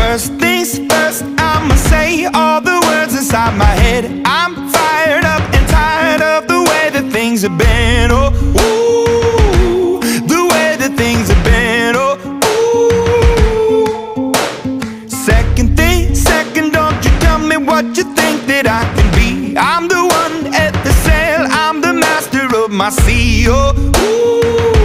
First things first, I'ma say all the words inside my head. I'm fired up and tired of the way that things have been. Oh, ooh, the way that things have been. Oh, ooh. Second thing, second, don't you tell me what you think that I can be. I'm the one at the sail, I'm the master of my sea. Oh, ooh.